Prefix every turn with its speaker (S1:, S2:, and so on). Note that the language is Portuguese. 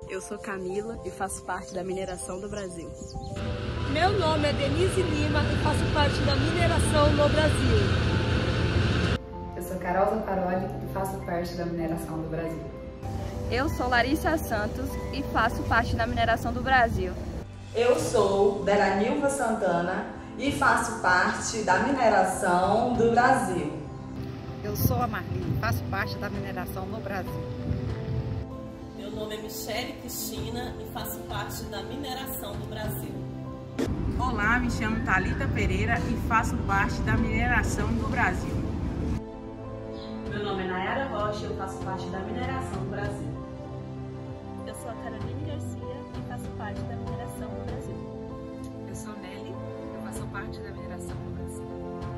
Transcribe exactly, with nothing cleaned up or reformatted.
S1: Eu sou Camila e faço parte da mineração do Brasil.
S2: Meu nome é Denise Lima e faço parte da mineração no Brasil.
S3: Eu sou Carol Zaparoli e faço parte da mineração do Brasil.
S4: Eu sou Larissa Santos e faço parte da mineração do Brasil.
S5: Eu sou Beranilva Santana e faço parte da mineração do Brasil.
S6: Eu sou a Marli, faço parte da mineração no Brasil.
S7: Meu nome é Michele Cristina e faço parte da mineração do Brasil.
S8: Olá, me chamo Thalita Pereira e faço parte da mineração do Brasil.
S9: Meu nome é Nayara Rocha e eu faço parte da mineração do Brasil.
S10: Eu sou a Caroline Garcia e faço parte da mineração do Brasil.
S11: Eu sou Nelly, eu faço parte da mineração do Brasil.